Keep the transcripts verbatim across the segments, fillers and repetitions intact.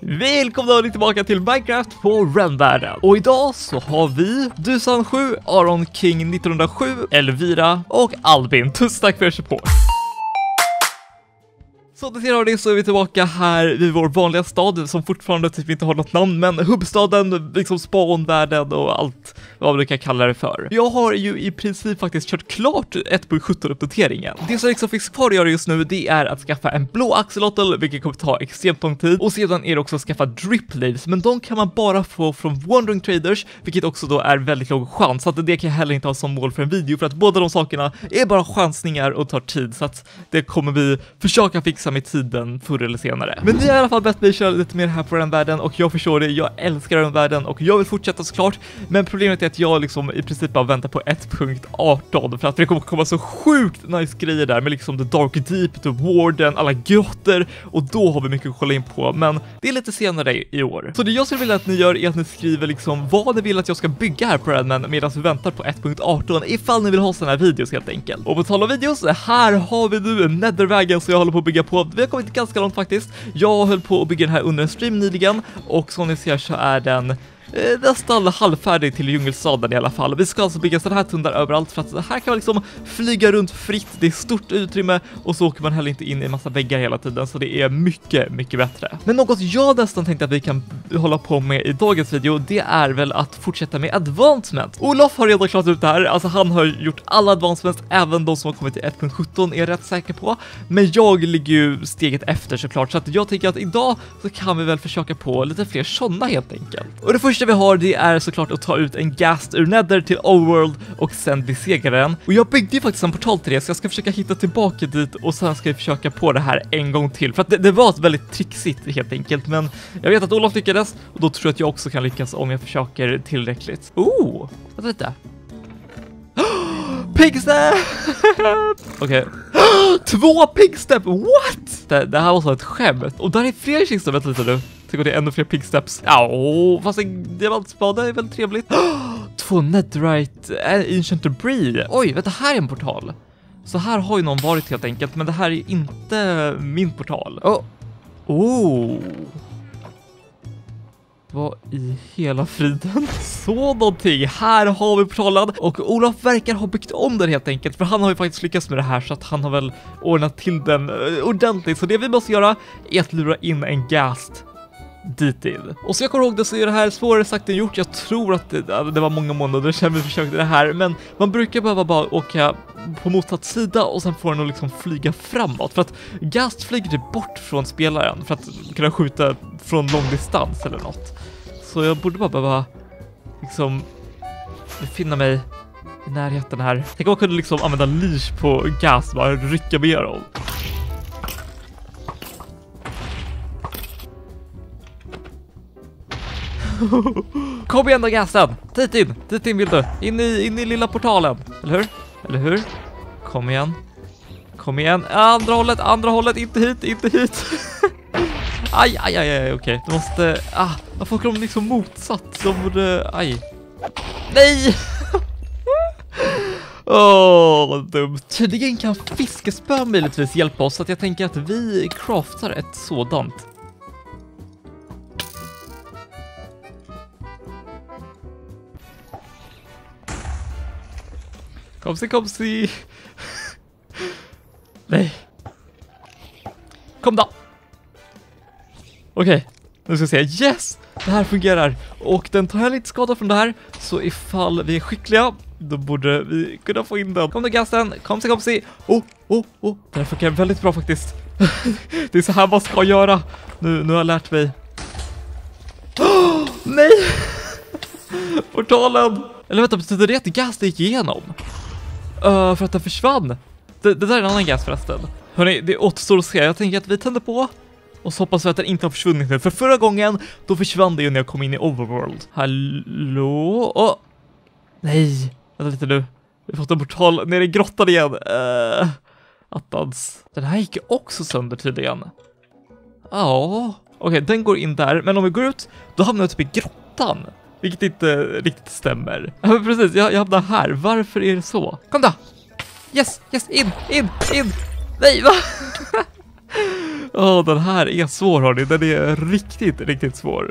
Välkomna tillbaka till Minecraft på Rennvärlden. Och idag så har vi Dusan sju, Aron King nittonhundrasju, Elvira och Albin. Tusen tack för er support. Så det ser det så är vi tillbaka här vid vår vanliga stad som fortfarande typ inte har något namn, men hubbstaden, liksom spanvärlden och allt vad vi kan kalla det för. Jag har ju i princip faktiskt kört klart ett punkt sjutton uppdateringen. Det som liksom finns kvar att göra just nu, det är att skaffa en blå axolotl, vilket kommer ta extremt lång tid, och sedan är det också att skaffa drip leaves, men de kan man bara få från wandering traders, vilket också då är väldigt låg chans, så att det kan jag heller inte ha som mål för en video, för att båda de sakerna är bara chansningar och tar tid, så att det kommer vi försöka fixa med tiden förr eller senare. Men ni har i alla fall bett mig köra lite mer här på Rennvärlden, och jag förstår det, jag älskar Rennvärlden och jag vill fortsätta såklart, men problemet är att jag liksom i princip bara väntar på ett punkt arton, för att det kommer komma så sjukt nice grejer där med liksom The Dark Deep, The Warden, alla grottor, och då har vi mycket att kolla in på, men det är lite senare i år. Så det jag skulle vilja att ni gör är att ni skriver liksom vad ni vill att jag ska bygga här på Redman medan vi väntar på ett punkt arton, ifall ni vill ha sådana här videos helt enkelt. Och på tal om videos, här har vi nu Nethervägen som jag håller på att bygga på. Vi har kommit ganska långt faktiskt. Jag höll på att bygga den här under en stream nyligen, och som ni ser så är den Eh, nästan halvfärdig till djungelstaden i alla fall. Vi ska alltså bygga sådana här tunnlar överallt, för att här kan man liksom flyga runt fritt. Det är stort utrymme, och så åker man heller inte in i en massa väggar hela tiden, så det är mycket, mycket bättre. Men något jag nästan tänkte att vi kan hålla på med i dagens video, det är väl att fortsätta med advancement. Olof har redan klarat ut det här, alltså han har gjort alla advancements, även de som har kommit till ett punkt sjutton är jag rätt säker på. Men jag ligger ju steget efter såklart, så att jag tänker att idag så kan vi väl försöka på lite fler sådana helt enkelt. Och det första vi har, det är såklart att ta ut en ghast ur Nether till Overworld och sen besegra den. Och jag byggde ju faktiskt en portal till det, så jag ska försöka hitta tillbaka dit, och sen ska vi försöka på det här en gång till. För att det, det var ett väldigt trixigt helt enkelt, men jag vet att Olof lyckades, och då tror jag att jag också kan lyckas om jag försöker tillräckligt. Oh, vänta lite. Pigstep! Okej. Två pigstep! What? Det, det här var så ett skämt. Och där är fler kistor, vänta lite nu. Tänk att det är ännu fler pigsteps. Ja, fast en diamantspada är väl trevligt. Två netherite äh, ancient debris. Oj, vänta, här är en portal. Så här har ju någon varit helt enkelt, men det här är inte min portal. Oh. Oh. Vad i hela friden? Så någonting. Här har vi portalen, och Olof verkar ha byggt om den helt enkelt, för han har ju faktiskt lyckats med det här, så att han har väl ordnat till den ordentligt. Så det vi måste göra är att lura in en ghast dit in. Och så jag kommer ihåg det, så är det här svårare sagt än gjort. Jag tror att det, det var många månader sedan vi försökte det här, men man brukar behöva bara åka på motsatt sida och sen får den att liksom flyga framåt, för att ghast flyger det bort från spelaren för att kunna skjuta från lång distans eller något. Så jag borde bara behöva liksom befinna mig i närheten här. Tänk om man kunde liksom använda leash på ghast, bara rycka med dem. Kom igen då, gasten! Dit in! Dit in vill du! In i, in i lilla portalen! Eller hur? Eller hur? Kom igen! Kom igen! Andra hållet! Andra hållet! Inte hit! Inte hit! Aj, aj, aj, aj, okej. Du måste... Ah, varför kommer de liksom motsatt? De borde... Aj. Nej! Åh, oh, vad dumt. Tydligen kan fiskespö möjligtvis hjälpa oss, så att jag tänker att vi craftar ett sådant. Kom se, kom se. Nej. Kom då. Okej, nu ska vi se. Yes, det här fungerar. Och den tar heller inte skada från det här. Så ifall vi är skickliga, då borde vi kunna få in den. Kom då, gasten. Kom se, kom se. Oh, oh, oh. Det här funkar väldigt bra faktiskt. Det är så här man ska göra. Nu, nu har jag lärt mig. Oh, nej. Portalen. Eller vänta, betyder det att gasten gick igenom? Uh, för att den försvann. Det, det där är en annan gas förresten. Hörrni, det återstår att se. Jag tänker att vi tänder på, och så hoppas vi att den inte har försvunnit. För förra gången, då försvann det ju när jag kom in i Overworld. Hallå? Oh. Nej, vänta lite nu. Vi har fått en portal ner i grottan igen. Uh, attans. Den här gick också sönder tydligen. Ja. Okej, okay, den går in där. Men om vi går ut, då hamnar vi typ i grottan. Vilket inte riktigt stämmer. Ja, men precis, jag, jag hamnar här. Varför är det så? Kom då! Yes, yes, in, in, in! Nej, va? Åh, den här är svår, hörni. Den är riktigt, riktigt svår.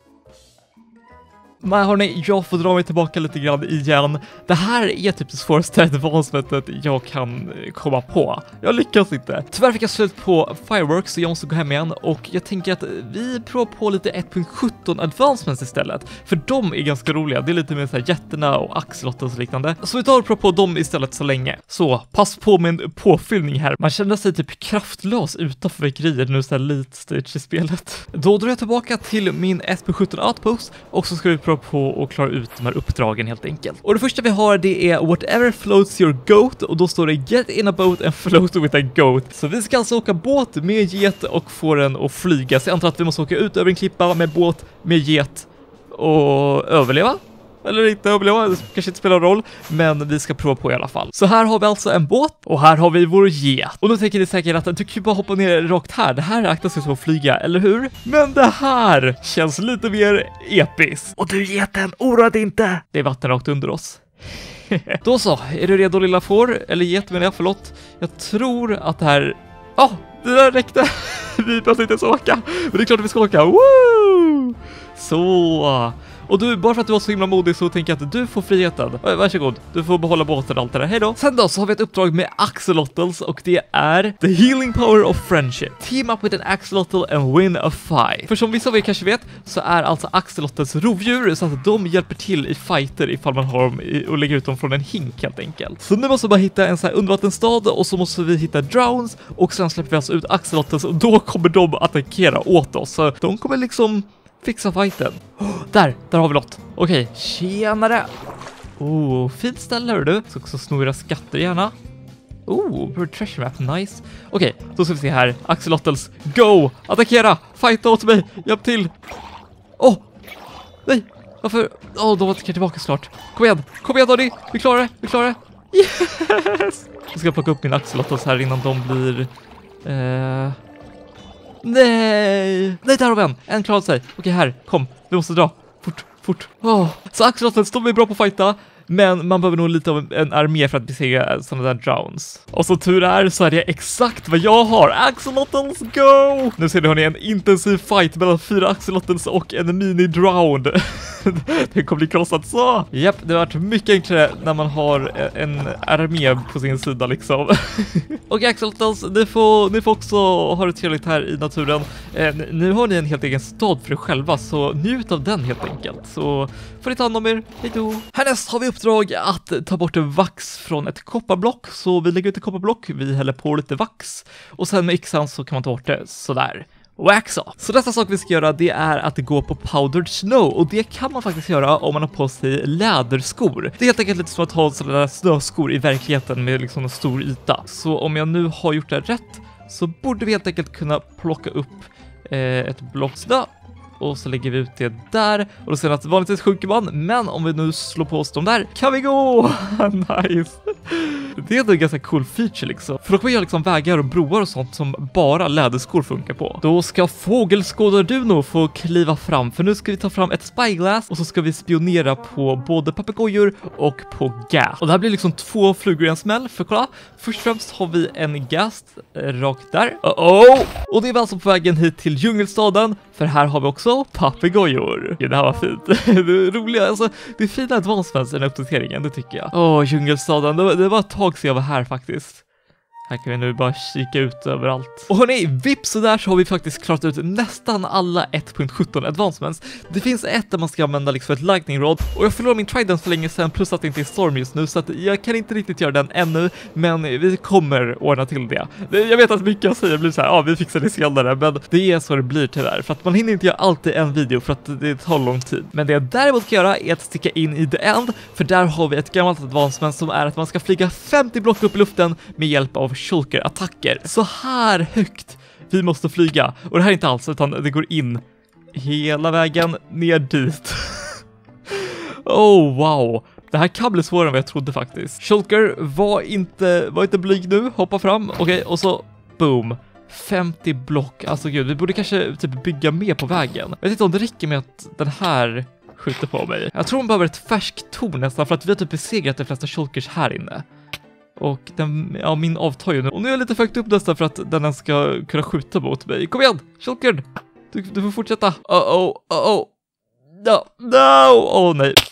Men hörni, jag får dra mig tillbaka lite grann igen. Det här är typ det svåraste advancementet jag kan komma på. Jag lyckas inte. Tyvärr fick jag slut på Fireworks så jag måste gå hem igen. Och jag tänker att vi provar på lite ett punkt sjutton advancements istället. För de är ganska roliga. Det är lite mer så här jätterna och axelottar och liknande. Så vi tar och provar på dem istället så länge. Så, pass på med en påfyllning här. Man känner sig typ kraftlös utanför grejer nu så här late stage i spelet. Då drar jag tillbaka till min ett punkt sjutton outpost och så ska vi prova på att klara ut de här uppdragen helt enkelt. Och det första vi har det är whatever floats your goat och då står det get in a boat and float with a goat. Så vi ska alltså åka båt med get och få den att flyga. Så jag antar att vi måste åka ut över en klippa med båt med get och överleva. Eller inte överleva, det kanske inte spelar roll, men vi ska prova på i alla fall. Så här har vi alltså en båt och här har vi vår get. Och nu tänker ni säkert att du kan ju bara hoppa ner rakt här. Det här räknas sig som att flyga, eller hur? Men det här känns lite mer episkt. Och du geten, oroa dig inte! Det är vatten rakt under oss. Då så, är du redo lilla får? Eller get menar jag, förlåt. Jag tror att det här... Ja, oh, det där räckte. Vi behöver inte ens åka. Men det är klart att vi ska åka. Woo! Så... Och du, bara för att du var så himla modig så tänker jag att du får friheten. Varsågod, du får behålla båten och allt det där. Hej då! Sen då så har vi ett uppdrag med axolotls och det är The Healing Power of Friendship. Team up with an axolotl and win a fight. För som vissa av er kanske vet så är alltså axolotls rovdjur så att de hjälper till i fighter ifall man har dem i, och lägger ut dem från en hink helt enkelt. Så nu måste vi bara hitta en sån här undervattenstad och så måste vi hitta drowns och sen släpper vi alltså ut axolotls och då kommer de attackera åt oss. Så de kommer liksom... fixa fighten. Oh, där, där har vi något. Okej, okay, tjenare. Oh, fint ställe hör du. Så också snor era skatter gärna. Oh, treasure map, nice. Okej, okay, då ska vi se här. Axolotls, go! Attackera! Fighta åt mig! Hjälp till! Åh! Oh, nej! Varför? Åh, oh, de attackerar tillbaka snart. Kom igen! Kom igen, Donny! Vi klarar det! Vi klarar det! Yes! Jag ska plocka upp min axolotls här innan de blir... Eh... Nej! Nej, där har vi en! En klarar sig. Okej, här. Kom. Vi måste dra. Fort, fort. Oh. Så axolotls, de är bra på att fighta. Men man behöver nog lite av en armé för att besegra sådana där drowns. Och så tur är så är det exakt vad jag har. Axolotls, go! Nu ser ni hörni en intensiv fight mellan fyra axolotls och en mini-drown. Det kommer bli krossat så. Japp, det har varit mycket enklare när man har en armé på sin sida liksom. Och axolotls, ni får, ni får också ha det trevligt här i naturen. Eh, nu har ni en helt egen stad för er själva, så njut av den helt enkelt. Så får ni ta hand om er. Hej då! Härnäst har vi uppdrag att ta bort vax från ett kopparblock. Så vi lägger ut ett kopparblock, vi häller på lite vax. Och sen med yxan så kan man ta bort det sådär. Waxa. Så nästa sak vi ska göra det är att gå på powdered snow och det kan man faktiskt göra om man har på sig läderskor. Det är helt enkelt lite som att ha sådana där snöskor i verkligheten med liksom en stor yta. Så om jag nu har gjort det rätt så borde vi helt enkelt kunna plocka upp eh, ett block snö. Och så lägger vi ut det där. Och då ser ni att vanligtvis sjunker man. Men om vi nu slår på oss de där kan vi gå! Nice! Det är en ganska cool feature liksom. För då kan vi göra liksom vägar och broar och sånt som bara läderskor funkar på. Då ska fågelskådarduno få kliva fram. För nu ska vi ta fram ett spyglass. Och så ska vi spionera på både papegojor och på gas. Och det här blir liksom två flugor i en smäll. För kolla, först och främst har vi en gas eh, rakt där. Uh-oh! Och det är alltså på vägen hit till djungelstaden. För här har vi också papegojor. Ja, det här var fint. Det är roliga, alltså, det är fina advancements i den uppdateringen, det tycker jag. Åh, oh, djungelstaden, det, det var ett tag sedan jag var här faktiskt. Här kan vi nu bara kika ut överallt. Och hörni, vips så där så har vi faktiskt klarat ut nästan alla ett punkt sjutton advancements. Det finns ett där man ska använda liksom ett lightning rod. Och jag förlorade min trident för länge sedan plus att det inte är storm just nu. Så att jag kan inte riktigt göra den ännu. Men vi kommer ordna till det. Jag vet att mycket jag säger blir så här, ja vi fixar det senare. Men det är så det blir tyvärr. För att man hinner inte göra alltid en video för att det tar lång tid. Men det jag däremot kan göra är att sticka in i the end. För där har vi ett gammalt advancement som är att man ska flyga femtio block upp i luften med hjälp av shulker-attacker. Så här högt vi måste flyga. Och det här är inte alls, utan det går in hela vägen ner dit. Oh, wow. Det här kan bli svårare än vad jag trodde faktiskt. Shulker, var inte, var inte blyg nu. Hoppa fram. Okej, okay, och så boom. femtio block. Alltså gud, vi borde kanske typ bygga mer på vägen. Jag vet inte om det räcker med att den här skjuter på mig. Jag tror hon behöver ett färskt torn nästan för att vi har typ besegrat de flesta shulkers här inne. Och den, ja, min avtar ju nu. Och nu är jag lite högt upp nästan för att den här ska kunna skjuta mot mig. Kom igen, Shulker! Du, du får fortsätta. Oh, oh, oh, oh. No, no! Åh oh, nej.